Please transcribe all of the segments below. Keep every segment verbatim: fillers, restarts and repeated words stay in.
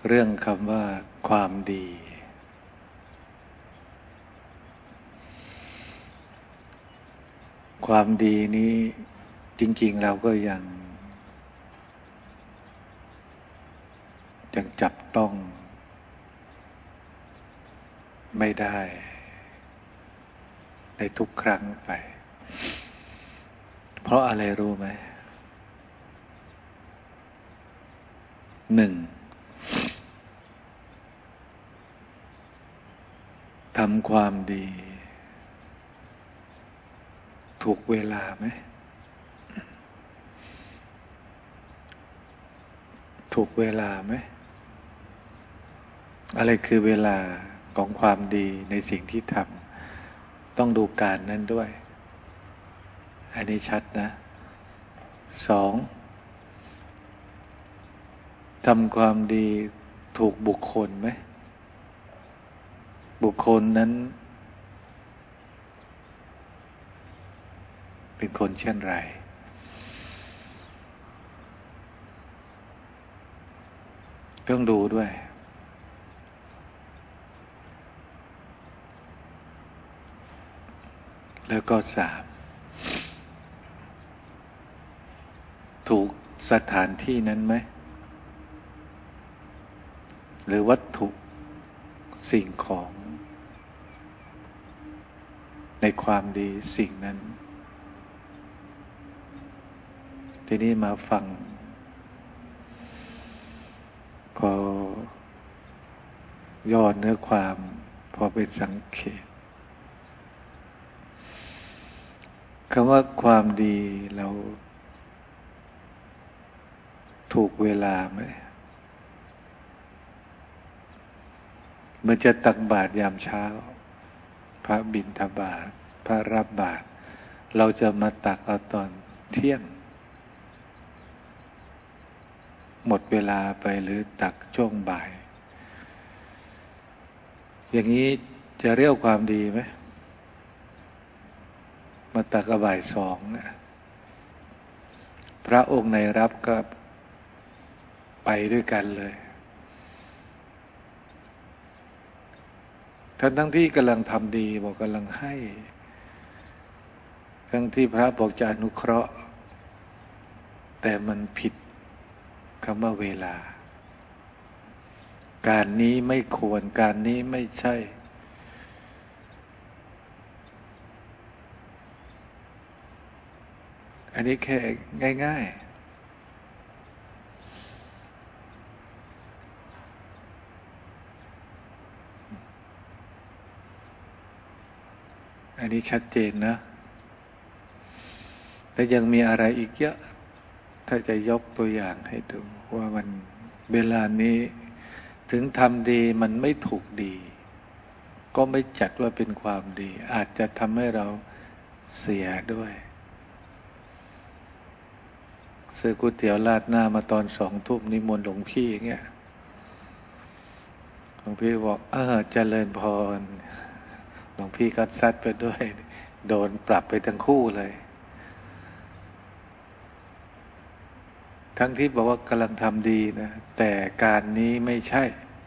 เรื่องคำว่าความดีความดีนี้จริงๆเราก็ยังยังจับต้องไม่ได้ในทุกครั้งไปเพราะอะไรรู้ไหมหนึ่งทำความดีถูกเวลาไหมถูกเวลาไหมอะไรคือเวลาของความดีในสิ่งที่ทำต้องดูการนั้นด้วยอันนี้ชัดนะสองทำความดีถูกบุคคลไหมบุคคลนั้นเป็นคนเช่นไรต้องดูด้วยแล้วก็สามถูกสถานที่นั้นไหมหรือวัตถุสิ่งของในความดีสิ่งนั้นทีนี้มาฟังพอย่อเนื้อความพอไปสังเกตคำว่าความดีเราถูกเวลาไหมเมื่อจะตักบาตรยามเช้าพระบิณฑบาตพระรับบาตรเราจะมาตักเอาตอนเที่ยงหมดเวลาไปหรือตักช่วงบ่ายอย่างนี้จะเรียกความดีไหมมาตักบ่ายสองนะพระองค์ในรับก็ไปด้วยกันเลยทั้งทั้งที่กำลังทำดีบอกกำลังให้ทั้งที่พระบอกจะอนุเคราะห์แต่มันผิดคำว่าเวลาการนี้ไม่ควรการนี้ไม่ใช่อันนี้แค่ง่ายๆอันนี้ชัดเจนนะและยังมีอะไรอีกเยอะถ้าจะยกตัวอย่างให้ดูว่ามันเวลานี้ถึงทำดีมันไม่ถูกดีก็ไม่จัดว่าเป็นความดีอาจจะทำให้เราเสียด้วยซื้อก๋วยเตี๋ยวราดหน้ามาตอนสองทุ่มนิมนต์หลวงพี่อย่างเงี้ยหลวงพี่บอกเออเจริญพรหลวงพี่ก็ซัดไปด้วยโดนปรับไปทั้งคู่เลยทั้งที่บอกว่ากำลังทำดีนะแต่การนี้ไม่ใช่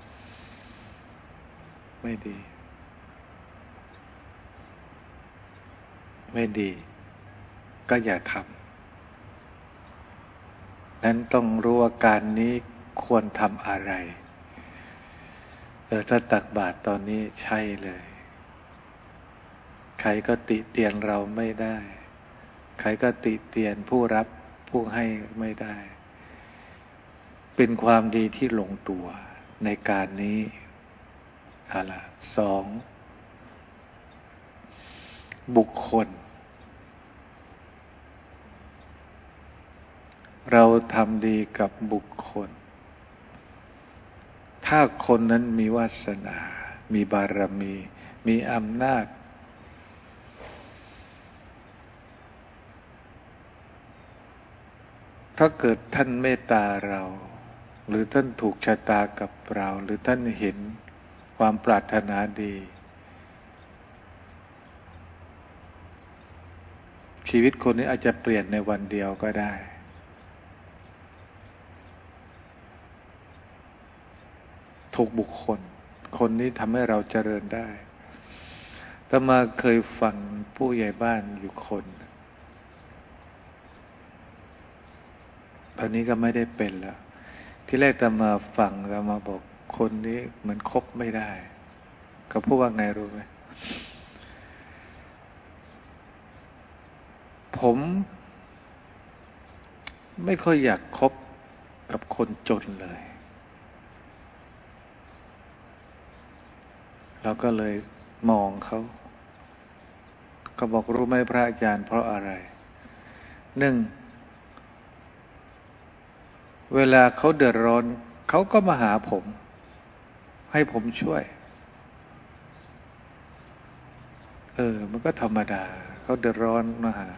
ไม่ดีไม่ดีก็อย่าทำนั้นต้องรู้ว่าการนี้ควรทำอะไรเออถ้าตักบาตรตอนนี้ใช่เลยใครก็ติเตียนเราไม่ได้ใครก็ติเตียนผู้รับผู้ให้ไม่ได้เป็นความดีที่ลงตัวในการนี้อะไรสองบุคคลเราทำดีกับบุคคลถ้าคนนั้นมีวาสนามีบารมีมีอำนาจถ้าเกิดท่านเมตตาเราหรือท่านถูกชะตากับเราหรือท่านเห็นความปรารถนาดีชีวิตคนนี้อาจจะเปลี่ยนในวันเดียวก็ได้ถูกบุคคลคนนี้ทำให้เราเจริญได้อาตมาเคยฟังผู้ใหญ่บ้านอยู่คนตอนนี้ก็ไม่ได้เป็นแล้วที่แรกอาตมาฟังอาตมาบอกคนนี้เหมือนคบไม่ได้เขาพูดว่าไงรู้ไหมผมไม่ค่อยอยากคบกับคนจนเลยเราก็เลยมองเขาเขาบอกรู้ไหมพระอาจารย์เพราะอะไรหนึ่งเวลาเขาเดือดร้อนเขาก็มาหาผมให้ผมช่วยเออมันก็ธรรมดาเขาเดือดร้อนมาหา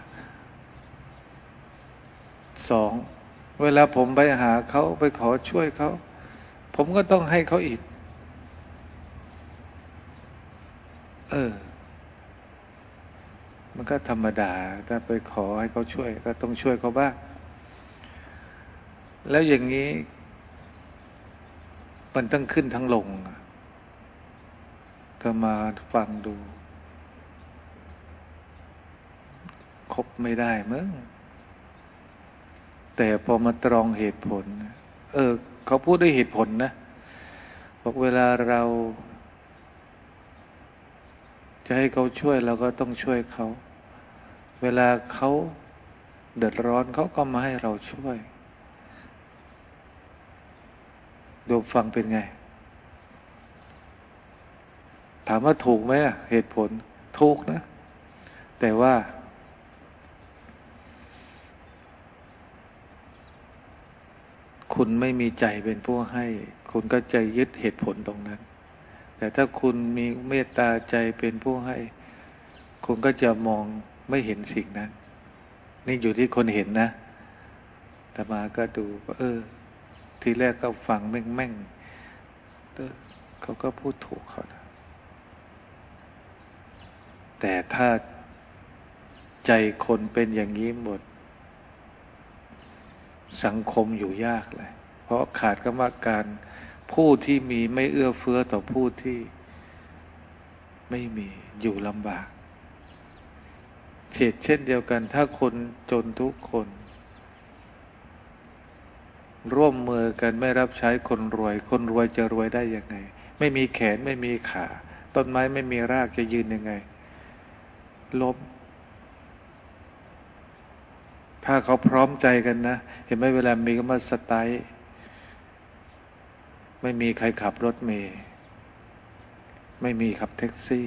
สองเวลาผมไปหาเขาไปขอช่วยเขาผมก็ต้องให้เขาอีกเออมันก็ธรรมดาถ้าไปขอให้เขาช่วยก็ต้องช่วยเขาบ้างแล้วอย่างนี้มันต้องขึ้นทั้งลงถ้ามาฟังดูคบไม่ได้มั้งแต่พอมาตรองเหตุผลเออเขาพูดด้วยเหตุผลนะบอกเวลาเราจะให้เขาช่วยเราก็ต้องช่วยเขาเวลาเขาเดือดร้อนเขาก็มาให้เราช่วยโยมฟังเป็นไงถามว่าถูกไหมเหตุผลถูกนะแต่ว่าคุณไม่มีใจเป็นผู้ให้คุณก็ใจยึดเหตุผลตรงนั้นแต่ถ้าคุณมีเมตตาใจเป็นผู้ให้คุณก็จะมองไม่เห็นสิ่งนั้นนี่อยู่ที่คนเห็นนะแต่มาก็ดูเออทีแรกก็ฟังแม่งแม่งเขาก็พูดถูกเขานะแต่ถ้าใจคนเป็นอย่างนี้หมดสังคมอยู่ยากเลยเพราะขาดกรรมการผู้ที่มีไม่เอื้อเฟื้อต่อผู้ที่ไม่มีอยู่ลำบากเช่นเช่นเดียวกันถ้าคนจนทุกคนร่วมมือกันไม่รับใช้คนรวยคนรวยจะรวยได้ยังไงไม่มีแขนไม่มีขาต้นไม้ไม่มีรากจะยืนยังไงล้มถ้าเขาพร้อมใจกันนะเห็นไหมเวลามีก็มาสไตล์ไม่มีใครขับรถเมล์ไม่มีขับแท็กซี่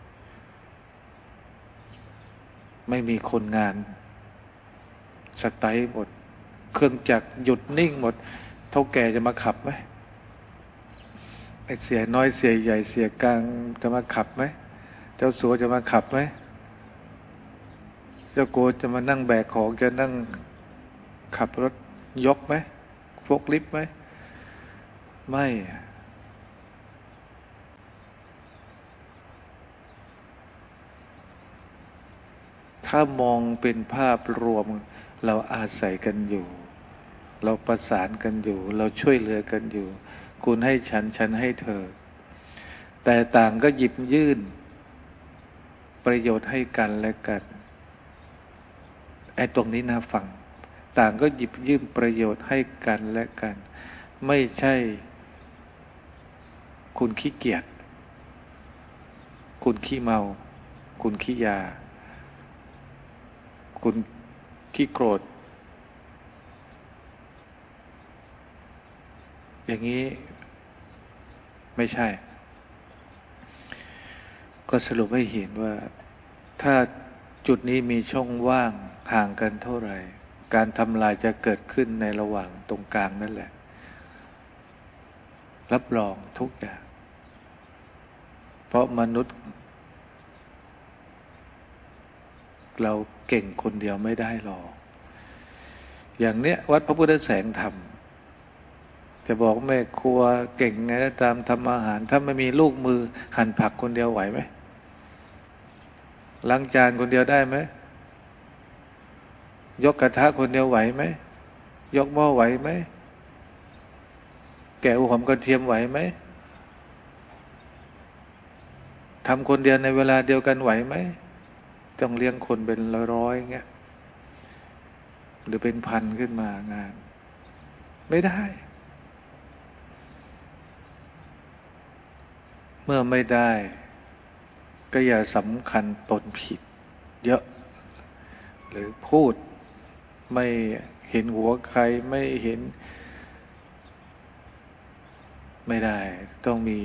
ไม่มีคนงานสไตล์หมดเครื่องจักรหยุดนิ่งหมดเท่าแก่จะมาขับไหมไอ้เสียน้อยเสียใหญ่เสียกลางจะมาขับไหมเจ้าสัวจะมาขับไหมเจ้าโกจะมานั่งแบกของจะนั่งขับรถยกไหมพกลิฟต์ไหมไม่ถ้ามองเป็นภาพรวมเราอาศัยกันอยู่เราประสานกันอยู่เราช่วยเหลือกันอยู่คุณให้ฉันฉันให้เธอแต่ต่างก็หยิบยื่นประโยชน์ให้กันและกันไอ้ตรงนี้น่าฟังต่างก็หยิบยื่นประโยชน์ให้กันและกันไม่ใช่คุณขี้เกียจคุณขี้เมาคุณขี้ยาคุณขี้โกรธอย่างนี้ไม่ใช่ก็สรุปให้เห็นว่าถ้าจุดนี้มีช่องว่างห่างกันเท่าไหร่การทำลายจะเกิดขึ้นในระหว่างตรงกลางนั่นแหละรับรองทุกอย่างเพราะมนุษย์เราเก่งคนเดียวไม่ได้หรอกอย่างเนี้ยวัดพระพุทธแสงธรรมจะบอกแม่ครัวเก่งไงก็ตามทำอาหารถ้าไม่มีลูกมือหั่นผักคนเดียวไหวไหมล้างจานคนเดียวได้ไหมยกกระทะคนเดียวไหวไหมยกหม้อไหวไหมแกะหัวหอมกระเทียมไหวไหมทำคนเดียวในเวลาเดียวกันไหวไหมต้องเลี้ยงคนเป็นร้อยๆเงี้ยหรือเป็นพันขึ้นมางานไม่ได้เมื่อไม่ได้ก็อย่าสำคัญตนผิดเยอะหรือพูดไม่เห็นหัวใครไม่เห็นไม่ได้ต้องมี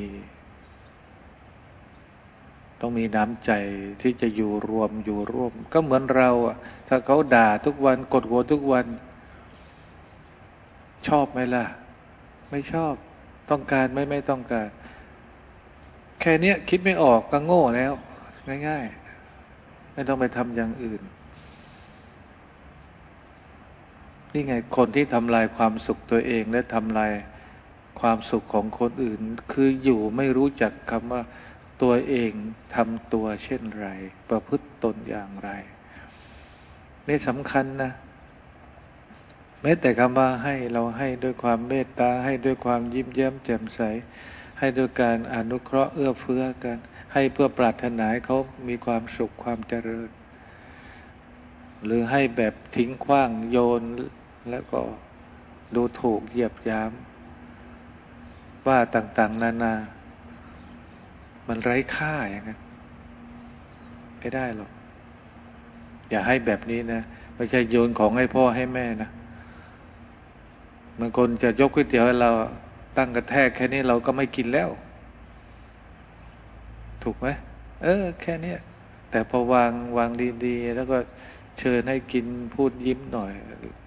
ต้องมีน้ำใจที่จะอยู่รวมอยู่ร่วมก็เหมือนเราอ่ะถ้าเขาด่าทุกวันกดหัวทุกวันชอบไหมล่ะไม่ชอบต้องการไหมไม่ต้องการแค่เนี้ยคิดไม่ออกก็โง่แล้วง่ายๆไม่ต้องไปทำอย่างอื่นนี่ไงคนที่ทำลายความสุขตัวเองและทำลายความสุขของคนอื่นคืออยู่ไม่รู้จักคำว่าตัวเองทำตัวเช่นไรประพฤติตนอย่างไรนี่สำคัญนะแม้แต่คำว่าให้เราให้ด้วยความเมตตาให้ด้วยความยิ้มแย้มแจ่มใสให้ด้วยการอนุเคราะห์เอื้อเฟื้อกันให้เพื่อปรารถนาให้เขามีความสุขความเจริญหรือให้แบบทิ้งขว้างโยนแล้วก็ดูถูกเหยียบย้ำว่าต่างๆนานามันไร้ค่าอย่างนั้นไม่ได้หรอกอย่าให้แบบนี้นะไม่ใช่โยนของให้พ่อให้แม่นะบางคนจะยกก๋วยเตี๋ยวให้เราตั้งกระแทกแค่นี้เราก็ไม่กินแล้วถูกไหมเออแค่นี้แต่พอวางวางดีๆแล้วก็เชิญให้กินพูดยิ้มหน่อย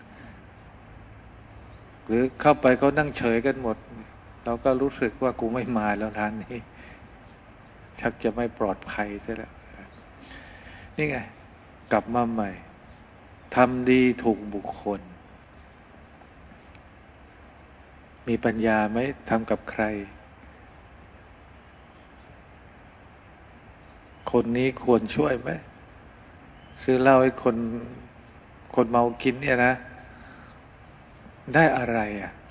หรือเข้าไปเขานั่งเฉยกันหมดเราก็รู้สึกว่ากูไม่มาแล้วร้านนี้ชักจะไม่ปลอดภัยซะแล้วนี่ไงกลับมาใหม่ทำดีถูกบุคคลมีปัญญาไหมทำกับใครคนนี้ควรช่วยไหมซื้อเหล้าให้คนคนเมากินเนี่ยนะได้อะไรอ่ะ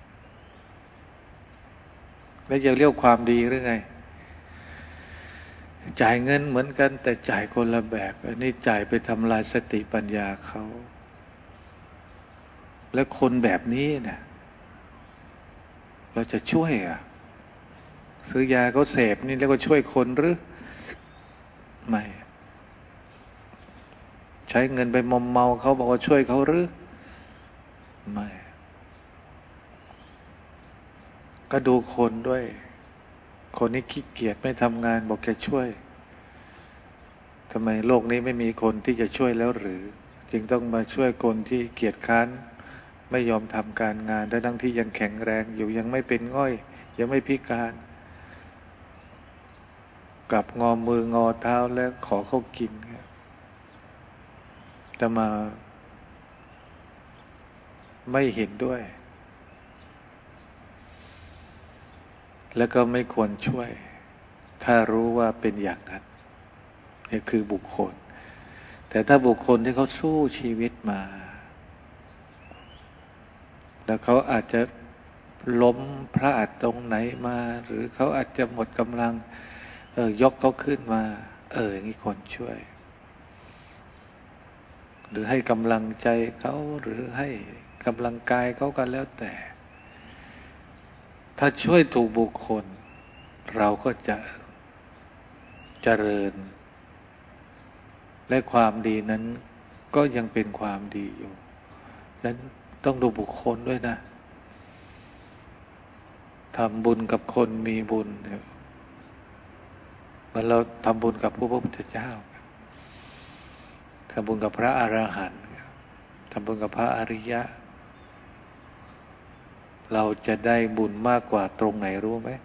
แล้วจะเรียกความดีหรือไงจ่ายเงินเหมือนกันแต่จ่ายคนละแบบอันนี้จ่ายไปทำลายสติปัญญาเขาและคนแบบนี้เนี่ยเราจะช่วยอ่ะซื้อยาเขาเสพนี่แล้วก็ช่วยคนหรือไม่ใช้เงินไปมอมเมาเขาบอกว่าช่วยเขาหรือไม่ก็ดูคนด้วยคนนี้ขี้เกียจไม่ทำงานบอกแกช่วยทำไมโลกนี้ไม่มีคนที่จะช่วยแล้วหรือจึงต้องมาช่วยคนที่เกียจค้านไม่ยอมทำการงานทั้งที่ยังแข็งแรงอยู่ยังไม่เป็นง่อยยังไม่พิการกับงอมืองอเท้าแล้วขอเขากินแต่มาไม่เห็นด้วยแล้วก็ไม่ควรช่วยถ้ารู้ว่าเป็นอย่างนั้นนี่คือบุคคลแต่ถ้าบุคคลที่เขาสู้ชีวิตมาแล้วเขาอาจจะล้มพลาดตรงไหนมาหรือเขาอาจจะหมดกำลังเออยกเขาขึ้นมาเอออย่างนี้คนช่วยหรือให้กำลังใจเขาหรือให้กำลังกายเขาก็แล้วแต่ถ้าช่วยถูกบุคคลเราก็จะเจริญและความดีนั้นก็ยังเป็นความดีอยู่ฉะนั้นต้องดูบุคคลด้วยนะทำบุญกับคนมีบุญเนี่ยเหมือนเราทำบุญกับพระพุทธเจ้าทำบุญกับพระอรหันต์ทำบุญกับพระอริยะเราจะได้บุญมากกว่าตรงไหนรู้ไหม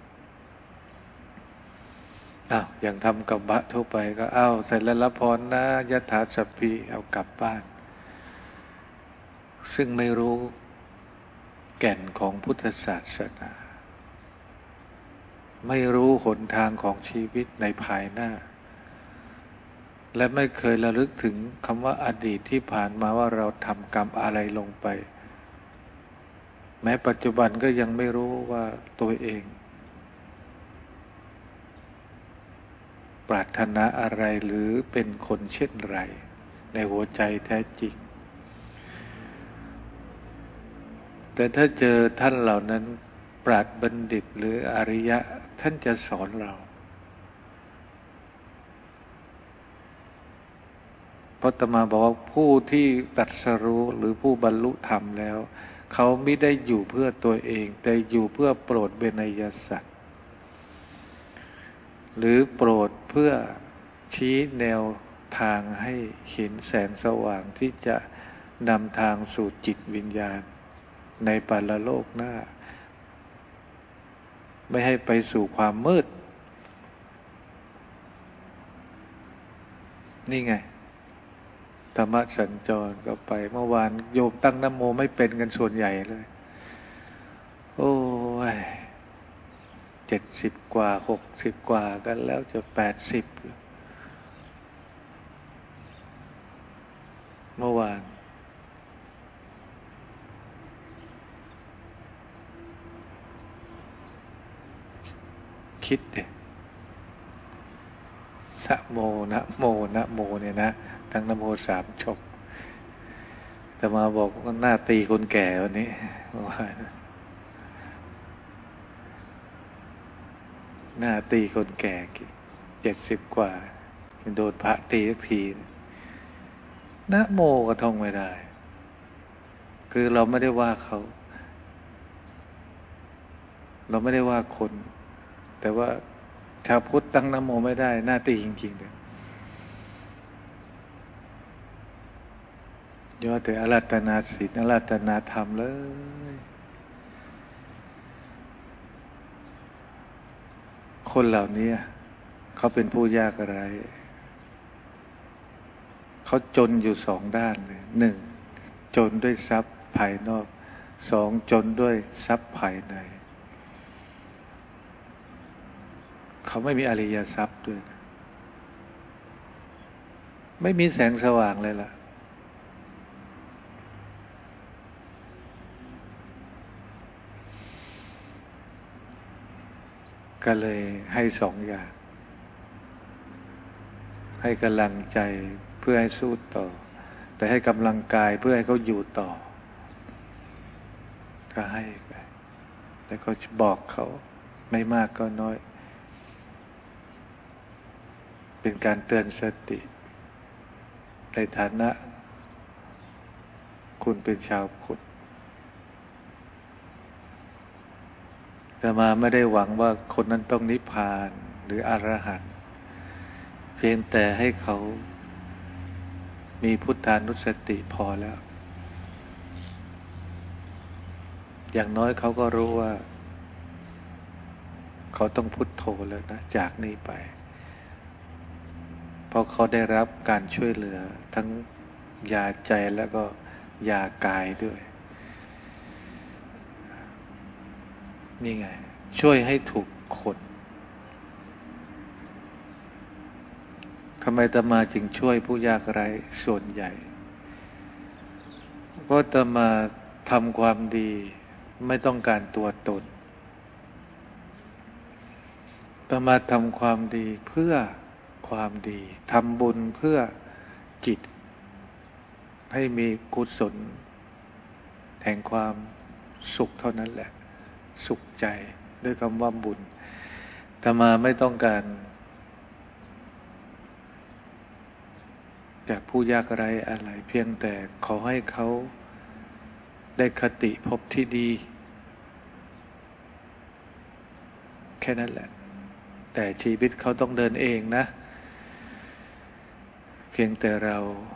อ้าวอย่างทำกับบะทั่วไปก็อ้าวเสร็จแล้วรับพรนะยะถาสัพพีเอากลับบ้านซึ่งไม่รู้แก่นของพุทธศาสนาไม่รู้หนทางของชีวิตในภายหน้าและไม่เคยระลึกถึงคำว่าอดีตที่ผ่านมาว่าเราทำกรรมอะไรลงไปแม้ปัจจุบันก็ยังไม่รู้ว่าตัวเองปรารถนาอะไรหรือเป็นคนเช่นไรในหัวใจแท้จริงแต่ถ้าเจอท่านเหล่านั้นปราชญ์บัณฑิตหรืออริยะท่านจะสอนเราเพราะอาตมาบอกว่าผู้ที่ตรัสรู้หรือผู้บรรลุธรรมแล้วเขาไม่ได้อยู่เพื่อตัวเองแต่อยู่เพื่อโปรดเบญยสัตว์หรือโปรดเพื่อชี้แนวทางให้เห็นแสงสว่างที่จะนำทางสู่จิตวิญญาณในปรโลกหน้าไม่ให้ไปสู่ความมืดนี่ไงธรรมะสัญจรก็ไปเมื่อวานโยมตั้งนะโมไม่เป็นกันส่วนใหญ่เลยโอ้ยเจ็ดสิบกว่าหกสิบกว่ากันแล้วจะแปดสิบเมื่อวานคิดเนี่ยนะโมนะโมนะโมเนี่ยนะทั้งนะโมสามจบแต่มาบอกว่าหน้าตีคนแก่วันนี้เมื่อวานหน้าตีคนแก่เจ็ดสิบกว่าโดนพระตีสักทีนะโมก็ท่องไม่ได้คือเราไม่ได้ว่าเขาเราไม่ได้ว่าคนแต่ว่าชาวพุทธตั้งนะโมไม่ได้หน้าตีจริงๆเลยยอดแต่อาราธนาศีลอาราธนาธรรมเลยคนเหล่านี้เขาเป็นผู้ยากไร้เขาจนอยู่สองด้านเลยหนึ่งจนด้วยทรัพย์ภายนอกสองจนด้วยทรัพย์ภายในเขาไม่มีอริยทรัพย์ด้วยนะไม่มีแสงสว่างเลยล่ะก็เลยให้สองอย่างให้กำลังใจเพื่อให้สู้ต่อแต่ให้กำลังกายเพื่อให้เขาอยู่ต่อก็ให้ไปแล้วก็บอกเขาไม่มากก็น้อยเป็นการเตือนสติในฐานะคุณเป็นชาวพุทธแต่มาไม่ได้หวังว่าคนนั้นต้องนิพพานหรืออรหันต์เพียงแต่ให้เขามีพุทธานุสติพอแล้วอย่างน้อยเขาก็รู้ว่าเขาต้องพุทโธแล้วนะจากนี้ไปเพราะเขาได้รับการช่วยเหลือทั้งยาใจแล้วก็ยากายด้วยนี่ไงช่วยให้ถูกคนทำไมอาตมาจึงช่วยผู้ยากไร้ส่วนใหญ่เพราะอาตมาทำความดีไม่ต้องการตัวตนอาตมาทำความดีเพื่อความดีทำบุญเพื่อจิตให้มีกุศลแห่งความสุขเท่านั้นแหละสุขใจด้วยคำว่าบุญอาตมาไม่ต้องการจากผู้ยากไร้อะไรเพียงแต่ขอให้เขาได้คติภพที่ดีแค่นั้นแหละแต่ชีวิตเขาต้องเดินเองนะเพียงแต่เรา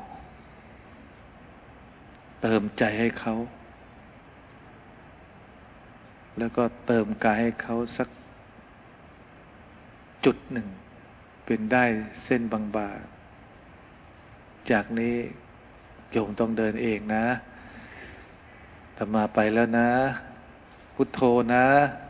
เติมใจให้เขาแล้วก็เติมกายให้เขาสักจุดหนึ่งเป็นได้เส้นบางๆจากนี้โยมต้องเดินเองนะอาตมาไปแล้วนะพุทโธนะ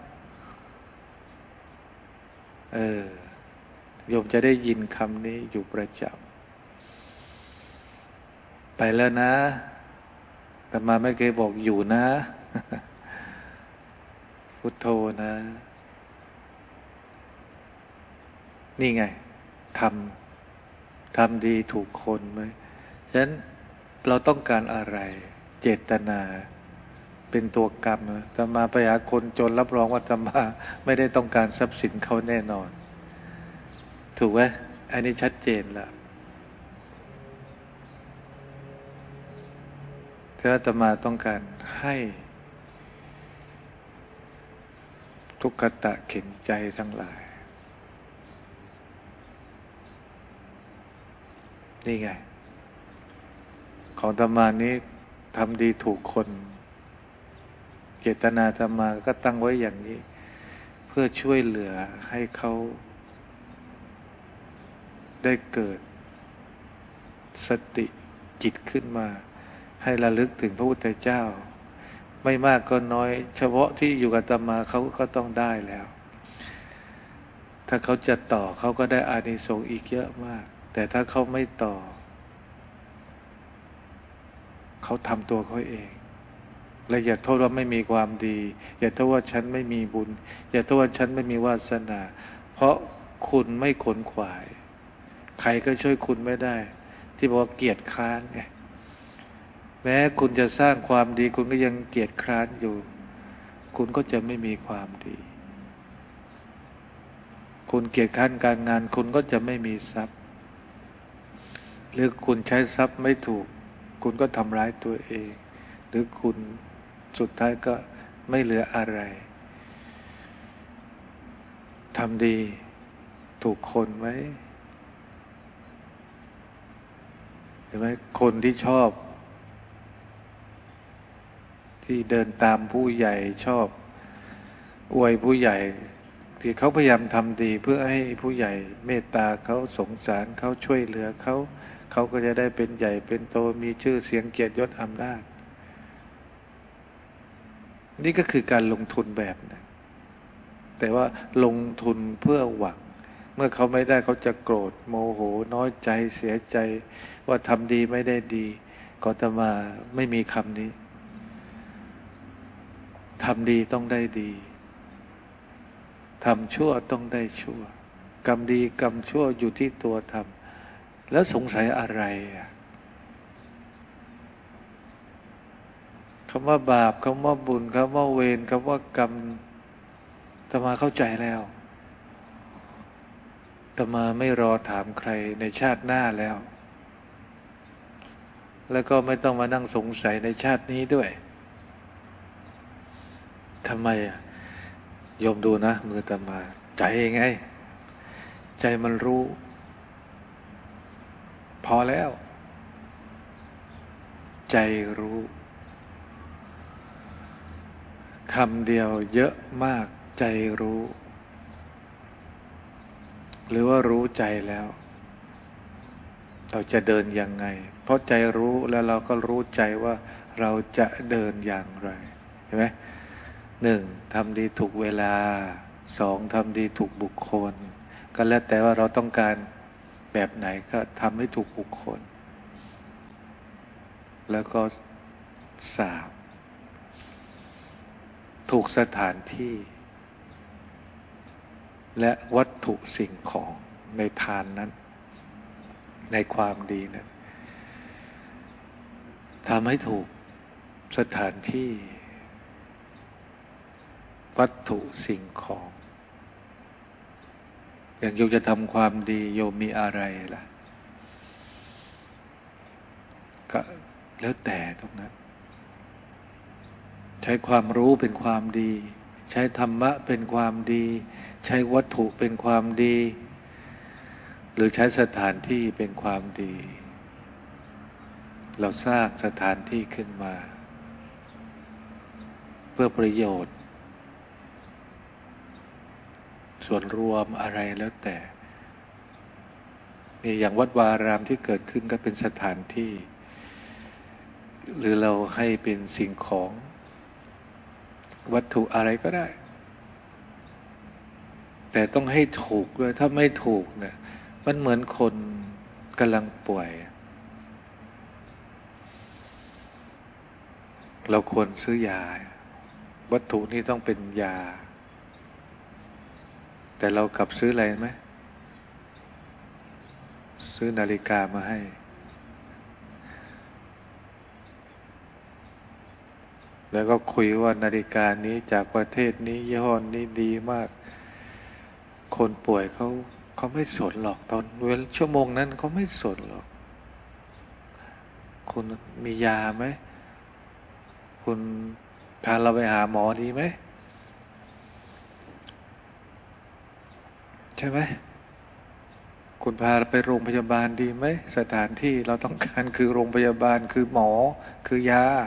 เออโยมจะได้ยินคำนี้อยู่ประจำไปแล้วนะอาตมาไม่เคยบอกอยู่นะพุทโธนะนี่ไงทำทำดีถูกคนไหมฉะนั้นเราต้องการอะไรเจตนาเป็นตัวกรรมอาตมาไปหาคนจนรับรองว่าอาตมาไม่ได้ต้องการทรัพย์สินเขาแน่นอนถูกไหมอันนี้ชัดเจนแล้วถ้าอาตมาต้องการให้ทุกขตะเข็นใจทั้งหลายนี่ไงของอาตมานี้ทำดีถูกคนเจตนาอาตมาก็ตั้งไว้อย่างนี้เพื่อช่วยเหลือให้เขาได้เกิดสติจิตขึ้นมาให้ระลึกถึงพระพุทธเจ้าไม่มากก็น้อยเฉพาะที่อยู่กับอาตมาเขาก็ต้องได้แล้วถ้าเขาจะต่อเขาก็ได้อานิสงส์อีกเยอะมากแต่ถ้าเขาไม่ต่อเขาทำตัวเขาเองและอย่าโทษว่าไม่มีความดีอย่าโทษว่าฉันไม่มีบุญอย่าโทษว่าฉันไม่มีวาสนาเพราะคุณไม่ขนขวายใครก็ช่วยคุณไม่ได้ที่บอกว่าเกียจคร้านไงแม้คุณจะสร้างความดีคุณก็ยังเกียจคร้านอยู่คุณก็จะไม่มีความดีคุณเกียจคร้านการงานคุณก็จะไม่มีทรัพย์หรือคุณใช้ทรัพย์ไม่ถูกคุณก็ทำร้ายตัวเองหรือคุณสุดท้ายก็ไม่เหลืออะไรทำดีถูกคนไหมเห็นไหมคนที่ชอบที่เดินตามผู้ใหญ่ชอบอวยผู้ใหญ่ที่เขาพยายามทำดีเพื่อให้ผู้ใหญ่เมตตาเขาสงสารเขาช่วยเหลือเขาเขาก็จะได้เป็นใหญ่เป็นโตมีชื่อเสียงเกียรติยศอำนาจนี่ก็คือการลงทุนแบบนั้นแต่ว่าลงทุนเพื่อหวังเมื่อเขาไม่ได้เขาจะโกรธโมโหน้อยใจเสียใจว่าทำดีไม่ได้ดีก็จะมาไม่มีคำนี้ทำดีต้องได้ดีทำชั่วต้องได้ชั่วกรรมดีกรรมชั่วอยู่ที่ตัวทำแล้วสงสัยอะไรอ่ะคำว่าบาปคำว่าบุญคำว่าเวรคำว่ากรรมอาตมาเข้าใจแล้วอาตมาไม่รอถามใครในชาติหน้าแล้วแล้วก็ไม่ต้องมานั่งสงสัยในชาตินี้ด้วยทำไมอ่ะโยมดูนะมืออาตมาใจไงใจมันรู้พอแล้วใจรู้คำเดียวเยอะมากใจรู้หรือว่ารู้ใจแล้วเราจะเดินยังไงเพราะใจรู้แล้วเราก็รู้ใจว่าเราจะเดินอย่างไรเห็นไหมหนึ่งทำดีถูกเวลาสองทำดีถูกบุคคลก็แล้วแต่ว่าเราต้องการแบบไหนก็ทำให้ถูกบุคคลแล้วก็สามถูกสถานที่และวัตถุสิ่งของในทานนั้นในความดีนั้นทำให้ถูกสถานที่วัตถุสิ่งของอย่างโยมจะทำความดีโยมมีอะไรล่ะก็แล้วแต่ตรงนั้นใช้ความรู้เป็นความดีใช้ธรรมะเป็นความดีใช้วัตถุเป็นความดีหรือใช้สถานที่เป็นความดีเราสร้างสถานที่ขึ้นมาเพื่อประโยชน์ส่วนรวมอะไรแล้วแต่นี่อย่างวัดวาอารามที่เกิดขึ้นก็เป็นสถานที่หรือเราให้เป็นสิ่งของวัตถุอะไรก็ได้แต่ต้องให้ถูกด้วยถ้าไม่ถูกเนี่ยมันเหมือนคนกำลังป่วยเราควรซื้อยาวัตถุนี้ต้องเป็นยาแต่เรากลับซื้ออะไรไหมซื้อนาฬิกามาให้แล้วก็คุยว่านาฬิกานี้จากประเทศนี้ยี่ห้อนี้ดีมากคนป่วยเขาเขาไม่สนหรอกตอนเวลาชั่วโมงนั้นเขาไม่สนหรอกคุณมียาไหมคุณพาเราไปหาหมอดีไหมใช่ไหมคุณพาไปโรงพยาบาลดีไหมสถานที่เราต้องการคือโรงพยาบาลคือหมอคือยา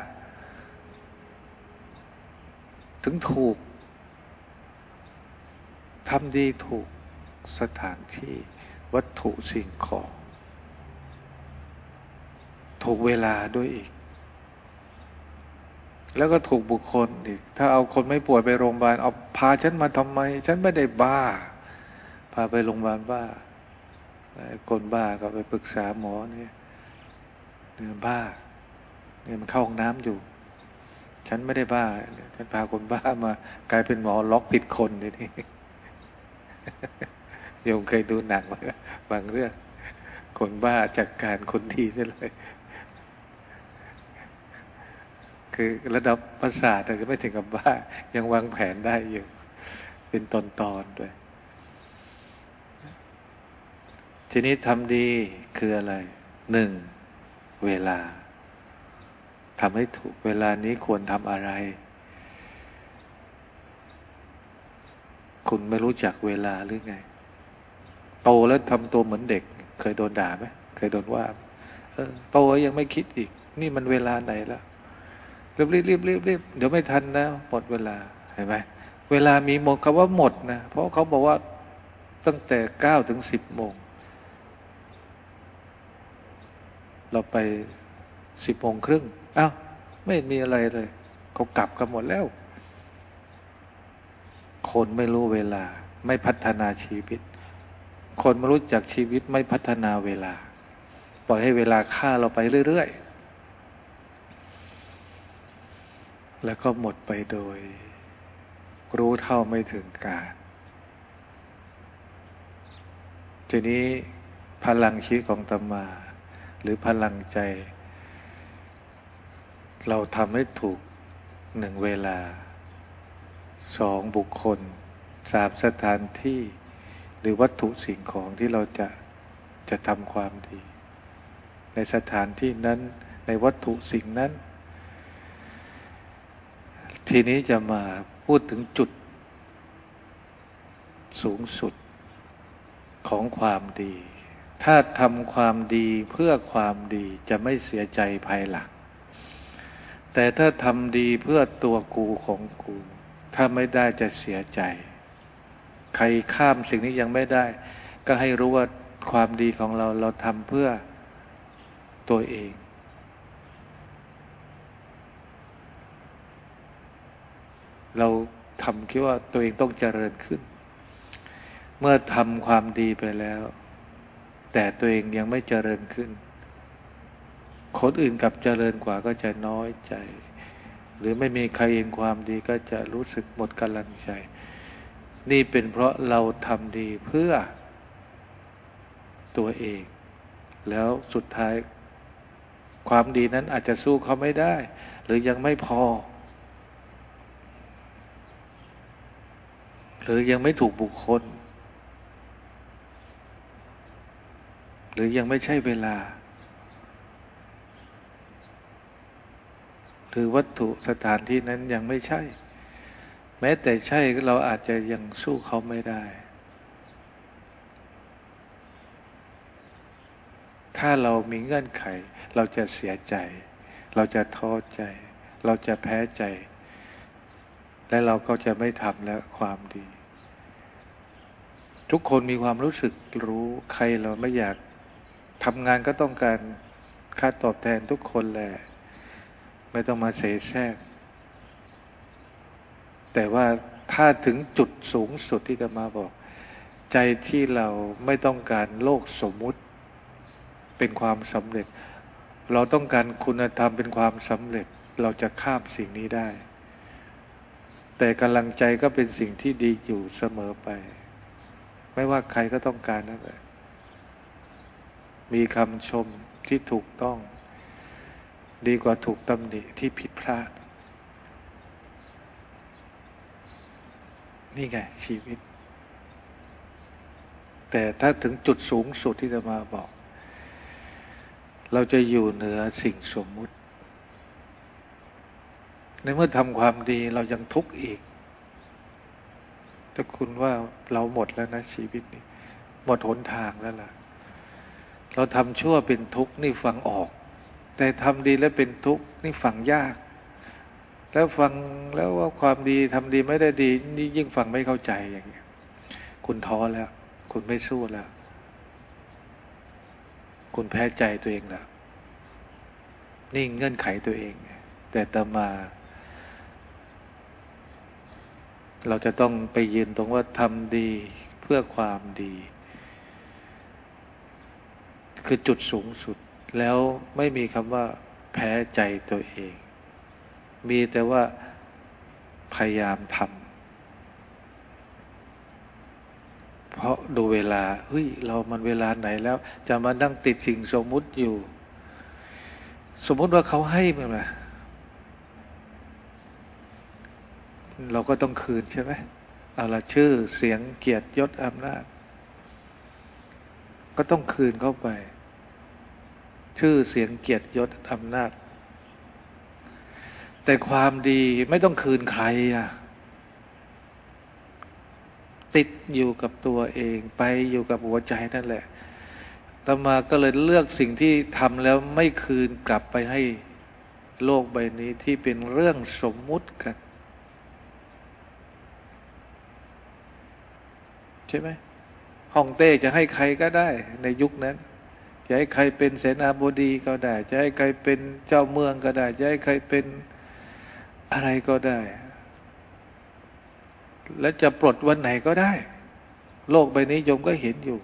ถึงถูกทำดีถูกสถานที่วัตถุสิ่งของถูกเวลาด้วยอีกแล้วก็ถูกบุคคลอีกถ้าเอาคนไม่ป่วยไปโรงพยาบาลเอาพาฉันมาทำไมฉันไม่ได้บ้าพาไปโรงพยาบาลบ้าคนบ้าก็ไปปรึกษาหมอเนี่ยเนี่ยบ้าเนี่ยมันเข้าห้องน้ำอยู่ฉันไม่ได้บ้าฉันพาคนบ้ามากลายเป็นหมอล็อกผิดคนเลยนี่โยมเคยดูหนังไหมบางเรื่องคนบ้าจัดการคนดีได้เลยคือระดับประสาทแต่จะไม่ถึงกับบ้ายังวางแผนได้อยู่เป็นตอนๆด้วยทีนี้ทำดีคืออะไรหนึ่งเวลาทำให้ถูกเวลานี้ควรทำอะไรคุณไม่รู้จักเวลาหรือไงโตแล้วทำตัวเหมือนเด็กเคยโดนด่าไหมเคยโดนว่าเออโตยังไม่คิดอีกนี่มันเวลาไหนแล้วรีบรีบรีบรีบรีบเดี๋ยวไม่ทันนะหมดเวลาเห็นไหมเวลามีหมดคำว่าหมดนะเพราะเขาบอกว่าตั้งแต่เก้าถึงสิบโมงเราไปสิบโมงครึ่งอ้าวไม่มีอะไรเลยเขากลับกันหมดแล้วคนไม่รู้เวลาไม่พัฒนาชีวิตคนไม่รู้จักชีวิตไม่พัฒนาเวลาปล่อยให้เวลาฆ่าเราไปเรื่อยๆแล้วก็หมดไปโดยรู้เท่าไม่ถึงการทีนี้พลังชีวิตของอาตมาหรือพลังใจเราทำให้ถูกหนึ่งเวลาสองบุคคลสามสถานที่หรือวัตถุสิ่งของที่เราจะจะทำความดีในสถานที่นั้นในวัตถุสิ่งนั้นทีนี้จะมาพูดถึงจุดสูงสุดของความดีถ้าทำความดีเพื่อความดีจะไม่เสียใจภายหลังแต่ถ้าทำดีเพื่อตัวกูของกูถ้าไม่ได้จะเสียใจใครข้ามสิ่งนี้ยังไม่ได้ก็ให้รู้ว่าความดีของเราเราทำเพื่อตัวเองเราทำคิดว่าตัวเองต้องเจริญขึ้นเมื่อทำความดีไปแล้วแต่ตัวเองยังไม่เจริญขึ้นคนอื่นกลับเจริญกว่าก็จะน้อยใจหรือไม่มีใครเห็นความดีก็จะรู้สึกหมดกำลังใจนี่เป็นเพราะเราทำดีเพื่อตัวเองแล้วสุดท้ายความดีนั้นอาจจะสู้เขาไม่ได้หรือยังไม่พอหรือยังไม่ถูกบุคคลหรือยังไม่ใช่เวลาหรือวัตถุสถานที่นั้นยังไม่ใช่แม้แต่ใช่เราอาจจะยังสู้เขาไม่ได้ถ้าเรามีเงื่อนไขเราจะเสียใจเราจะท้อใจเราจะแพ้ใจและเราก็จะไม่ทำแล้วความดีทุกคนมีความรู้สึกรู้ใครเราไม่อยากทำงานก็ต้องการค่าตอบแทนทุกคนแหละไม่ต้องมาเสแสร้งแต่ว่าถ้าถึงจุดสูงสุดที่จะมาบอกใจที่เราไม่ต้องการโลกสมมุติเป็นความสำเร็จเราต้องการคุณธรรมเป็นความสำเร็จเราจะข้ามสิ่งนี้ได้แต่กำลังใจก็เป็นสิ่งที่ดีอยู่เสมอไปไม่ว่าใครก็ต้องการนั่นแหละมีคำชมที่ถูกต้องดีกว่าถูกตำหนิที่ผิดพลาดนี่ไงชีวิตแต่ถ้าถึงจุดสูงสุดที่จะมาบอกเราจะอยู่เหนือสิ่งสมมุติในเมื่อทำความดีเรายังทุกข์อีกถ้าคุณว่าเราหมดแล้วนะชีวิตนี้หมดหนทางแล้วล่ะเราทำชั่วเป็นทุกข์นี่ฟังออกแต่ทำดีแล้วเป็นทุกข์นี่ฟังยากแล้วฟังแล้วว่าความดีทำดีไม่ได้ดีนี่ยิ่งฟังไม่เข้าใจอย่างเงี้ยคุณท้อแล้วคุณไม่สู้แล้วคุณแพ้ใจตัวเองแล้วนี่เงื่อนไขตัวเองแต่ต่อมาเราจะต้องไปยืนตรงว่าทำดีเพื่อความดีคือจุดสูงสุดแล้วไม่มีคำว่าแพ้ใจตัวเองมีแต่ว่าพยายามทำเพราะดูเวลาเฮ้ยเรามันเวลาไหนแล้วจะมานั่งติดสิ่งสมมุติอยู่สมมุติว่าเขาให้มาล่ะเราก็ต้องคืนใช่ไหมเอาละชื่อเสียงเกียรติยศอำนาจก็ต้องคืนเข้าไปชื่อเสียงเกียรติยศอำนาจแต่ความดีไม่ต้องคืนใครอ่ะติดอยู่กับตัวเองไปอยู่กับหัวใจนั่นแหละต่อมาก็เลยเลือกสิ่งที่ทำแล้วไม่คืนกลับไปให้โลกใบนี้ที่เป็นเรื่องสมมุติกันใช่ไหมฮ่องเต้จะให้ใครก็ได้ในยุคนั้นจะให้ใครเป็นเสนาบดีก็ได้จะให้ใครเป็นเจ้าเมืองก็ได้จะให้ใครเป็นอะไรก็ได้และจะปลดวันไหนก็ได้โลกใบนี้โยมก็เห็นอยู่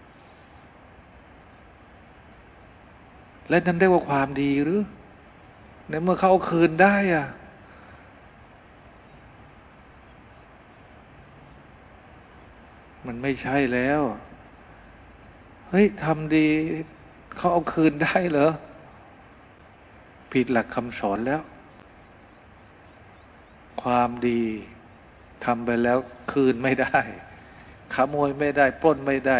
และนั่นได้ว่าความดีหรือในเมื่อเขาเอาคืนได้อ่ะมันไม่ใช่แล้วเฮ้ยทำดีเขาเอาคืนได้เหรอผิดหลักคำสอนแล้วความดีทำไปแล้วคืนไม่ได้ขโมยไม่ได้ปล้นไม่ได้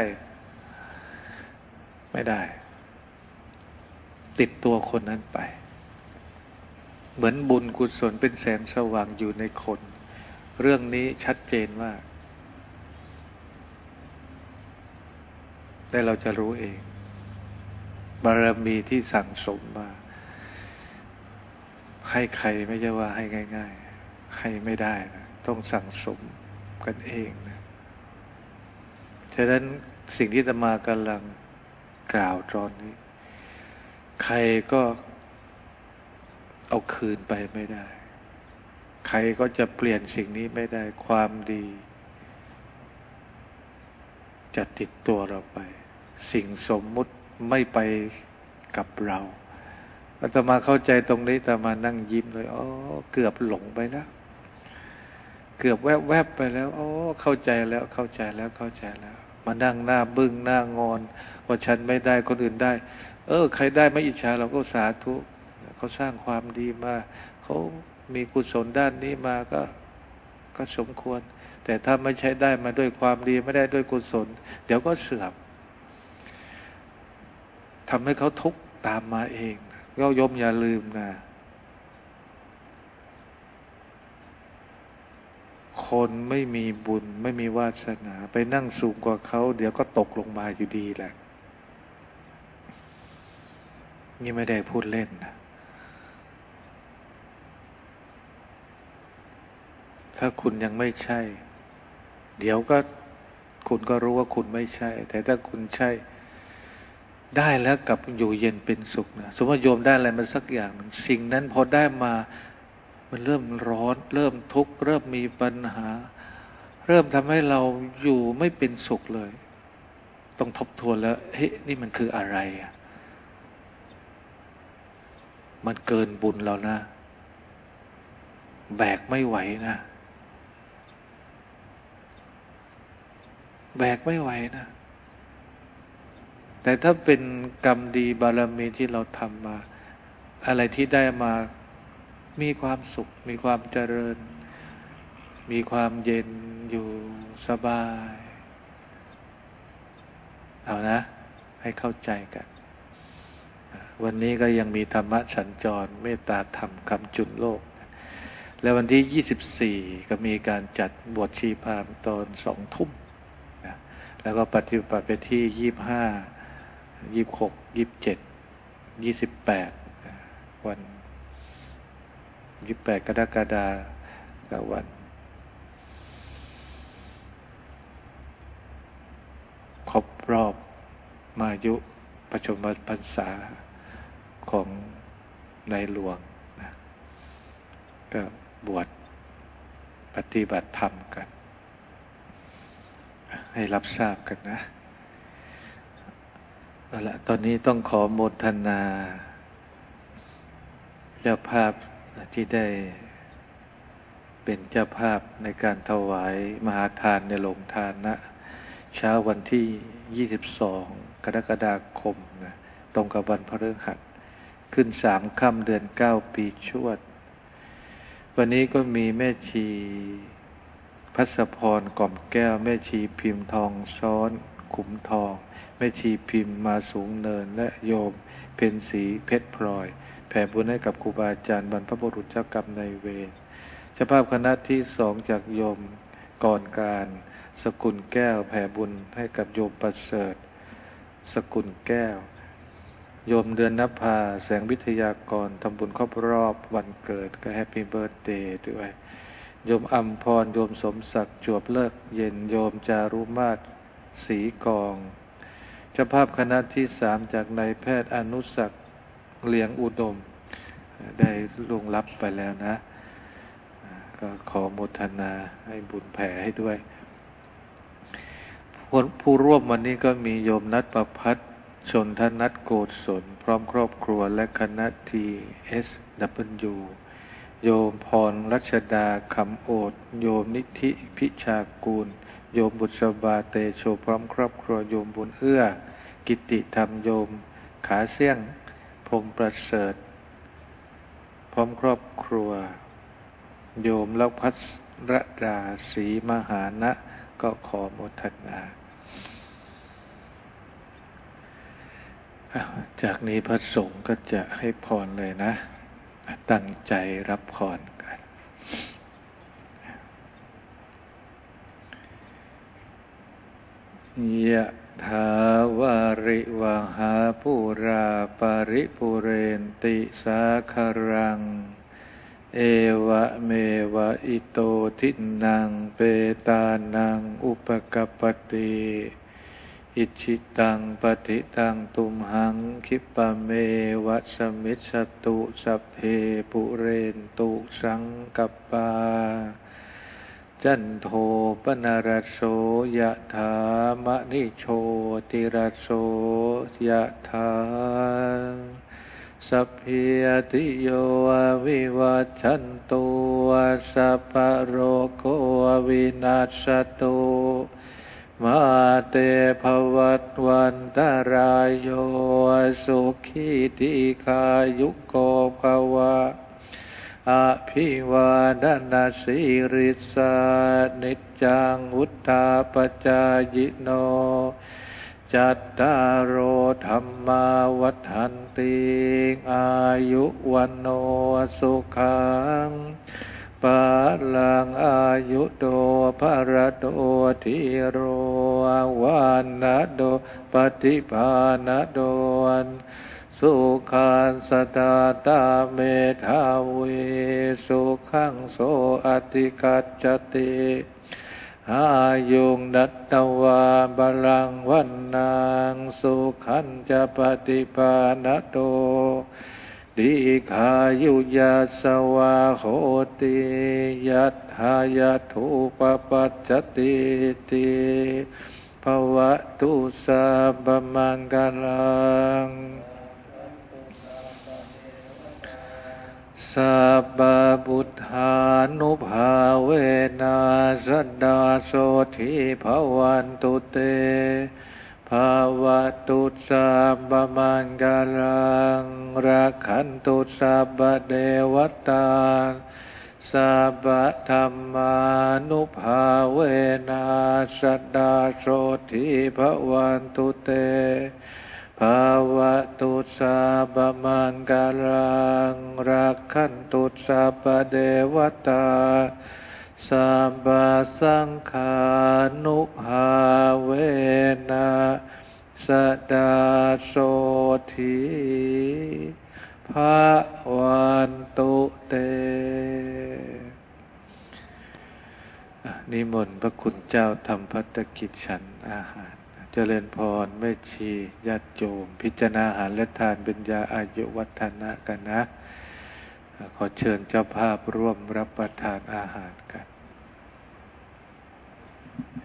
ไม่ได้ติดตัวคนนั้นไปเหมือนบุญกุศลเป็นแสงสว่างอยู่ในคนเรื่องนี้ชัดเจนมากแต่เราจะรู้เองบารมีที่สั่งสมมาให้ใครไม่ใช่ว่าให้ง่ายๆให้ไม่ได้นะต้องสั่งสมกันเองนะฉะนั้นสิ่งที่อาตมากำลังกล่าวตอนนี้ใครก็เอาคืนไปไม่ได้ใครก็จะเปลี่ยนสิ่งนี้ไม่ได้ความดีจะติดตัวเราไปสิ่งสมมุติไม่ไปกับเราอาตมาเข้าใจตรงนี้อาตมานั่งยิ้มเลยอ๋อเกือบหลงไปแล้วเกือบแวบๆไปแล้วอ๋อเข้าใจแล้วเข้าใจแล้วเข้าใจแล้วมานั่งหน้าบึ้งหน้างอนว่าฉันไม่ได้คนอื่นได้เออใครได้ไม่อิจฉาเราก็สาธุเขาสร้างความดีมาเขามีกุศลด้านนี้มาก็ก็สมควรแต่ถ้าไม่ใช่ได้มาด้วยความดีไม่ได้ด้วยกุศลเดี๋ยวก็เสื่อมทำให้เขาทุกข์ตามมาเองก็โยมอย่าลืมนะคนไม่มีบุญไม่มีวาสนาไปนั่งสูงกว่าเขาเดี๋ยวก็ตกลงมาอยู่ดีแหละนี่ไม่ได้พูดเล่นนะถ้าคุณยังไม่ใช่เดี๋ยวก็คุณก็รู้ว่าคุณไม่ใช่แต่ถ้าคุณใช่ได้แล้วกับอยู่เย็นเป็นสุขนะสมมติโยมได้อะไรมาสักอย่างหนึ่งสิ่งนั้นพอได้มามันเริ่มร้อนเริ่มทุกข์เริ่มมีปัญหาเริ่มทำให้เราอยู่ไม่เป็นสุขเลยต้องทบทวนแล้วเฮ้ยนี่มันคืออะไรอ่ะมันเกินบุญเรานะแบกไม่ไหวนะแบกไม่ไหวนะแต่ถ้าเป็นกรรมดีบารมีที่เราทำมา อะไรที่ได้มามีความสุขมีความเจริญมีความเย็นอยู่สบายเอานะให้เข้าใจกันวันนี้ก็ยังมีธรรมะสัญจรเมตตาธรรมคำจุนโลกและวันที่ยี่สิบสี่ก็มีการจัดบวชชีพรามตอนสองทุ่มนะแล้วก็ปฏิบัติไปที่ยี่สิบห้ายี่สิบหกยี่สิบเจ็ดยี่สิบแปดวันยี่สิบแปดกรกฎาคมวันครบรอบมายุประชมพรรษาของในหลวงนะก็บวชปฏิบัติธรรมกันให้รับทราบกันนะเอาละตอนนี้ต้องขอโมทนาเจ้าภาพที่ได้เป็นเจ้าภาพในการถวายมหาทานในโรงทานนะเช้าวันที่ยี่สิบสองกรกฎาคมนะตรงกับวันพฤหัสขึ้นสามค่ำเดือนเก้าปีชวดวันนี้ก็มีแม่ชีพัสพรกล่อมแก้วแม่ชีพิมพ์ทองซ้อนขุมทองแม่ชีพิมพ์มาสูงเนินและโยมเพ็ญศรีเพชรพลอยแผ่บุญให้กับครูบาอาจารย์บรรพบุรุษเจ้ากรรมนายเวรเจ้าภาพคณะที่สองจากโยมก่อนการสกุลแก้วแผ่บุญให้กับโยมประเสริฐสกุลแก้วโยมเดือนนภาแสงวิทยากรทำบุญครบรอบวันเกิดก็แฮปปี้เบิร์ธเดย์ด้วยโยมอัมพรโยมสมศักดิ์จวบเลิกเย็นโยมจารุมาศศรีกองเจ้าภาพคณะที่สามจากนายแพทย์อนุศักดิ์เลียงอุดมได้ล่วงลับไปแล้วนะก็ขอโมทนาให้บุญแผ่ให้ด้วยผู้ร่วมวันนี้ก็มีโยมนัทประภัสชนทนัทโกศลพร้อมครอบครัวและคณะ ที เอส ดับเบิลยู โยมพรรัชดาคำโอดโยมนิธิพิชากูลโยมบุษบาเตโชพร้อมครอบครัวโยมบุญเอื้อกิติธรรมโยมขาเสี่ยงพรหมประเสริฐพร้อมครอบครัวโยมลักพัสรดาศรีมหานะก็ขอโมทนาจากนี้พระสงฆ์ก็จะให้พรเลยนะตั้งใจรับพรกันยะถาวาริวหาปุราปาริปุเรนติสาคารังเอวะเมวะอิโตทินังเปตานังอุปกัปปติอิชิตังปฏิตังตุมหังคิปะเมวะสมิจฉตุสัพเพปุเรนตุสังกัปปาจันโทปนารโสยะถามะนิโชติรโสยะถาสัพพิติโยวิวัชชันตุสัพพะโรโควินาศตุมาเตภวัตวันตรายโยสุขีติขายุโกภวะอภิวาทนาสิริสานิจจังวุฒาปจายโนจัตตารโอธรรมาวัฏันติอายุวันโนสุขังปาลังอายุโดภรโดทิโรวานะโดปฏิภาณโดนสุขันสตาตาเมธาเวสุขังโสอติกัจจติอายุงนัตตวาบาลังวันนางสุขันจะปฏิภาณโตดิขายุยัสสวาโหติยัตหายาทุปปัจจติติภวตุสัพพมังคลังสัพพพุทธานุภาเวนะสัทธาโสทิภวันตุเตภวะตุสัพพมังคลังรักขันตุสัพพเทวตาสัพพธัมมานุภาเวนัสสดาโสทิภวันตุเตภวะตุสัพพมังคลังรักขันตุสัพพเทวตาสัพพสังฆานุภาเวนัสสดาโสทิภวันตุเตนิมนต์พระคุณเจ้าทำภัตตกิจฉันอาหารเจริญพรแม่ชีญาติโยมพิจารณาอาหารและทานเป็นยาอายุวัฒนะกันนะขอเชิญเจ้าภาพร่วมรับประทานอาหารกัน